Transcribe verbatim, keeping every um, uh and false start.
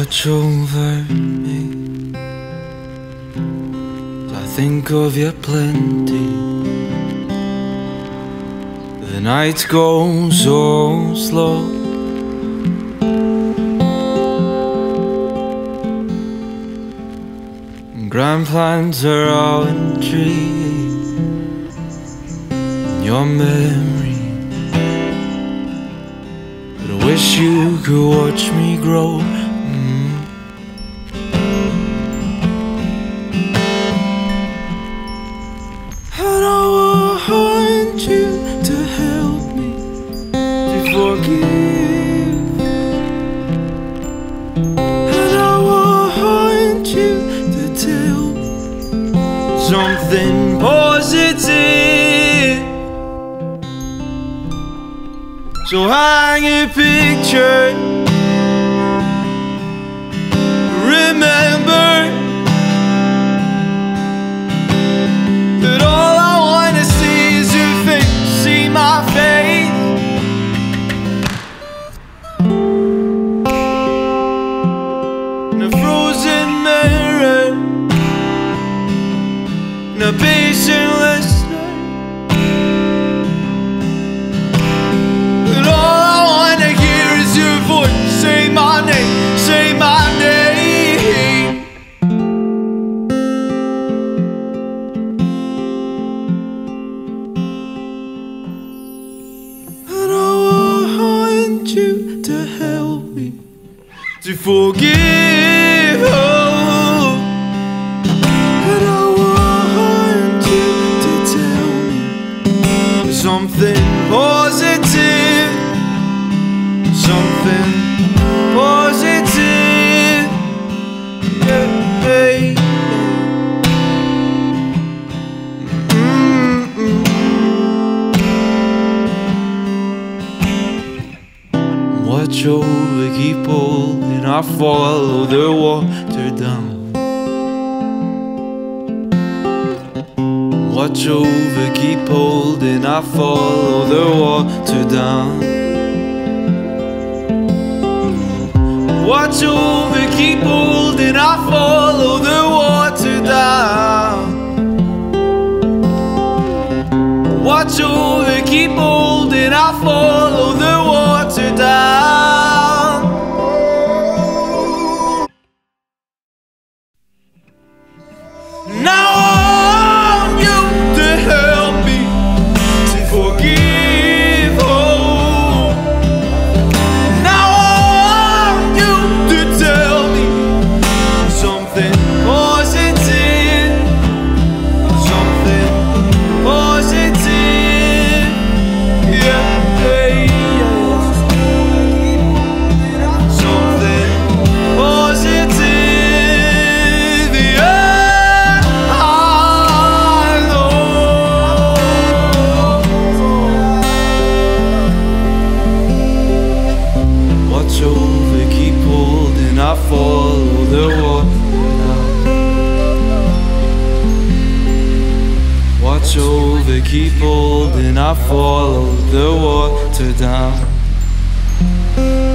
Watch over me, I think of you plenty. The nights go so slow, and grand plans are out in trees. Your memory, but I wish you could watch me grow. Forgive, and I want you to tell something positive. So hang a picture, remember that all I wanna see is your face, see my face. A patient listener, and all I wanna hear is your voice. Say my name, say my name. And I want you to help me to forgive. Oh. Something positive, something positive, yeah, yeah. Mm-mm. Watch over, keep holding, I follow the water down. Watch over, keep holding, I follow the water down. Watch over, keep holding, I follow the water down. Watch over, keep holding, I follow the water down. Now follow the water. Watch over, keep holding, I follow the water down.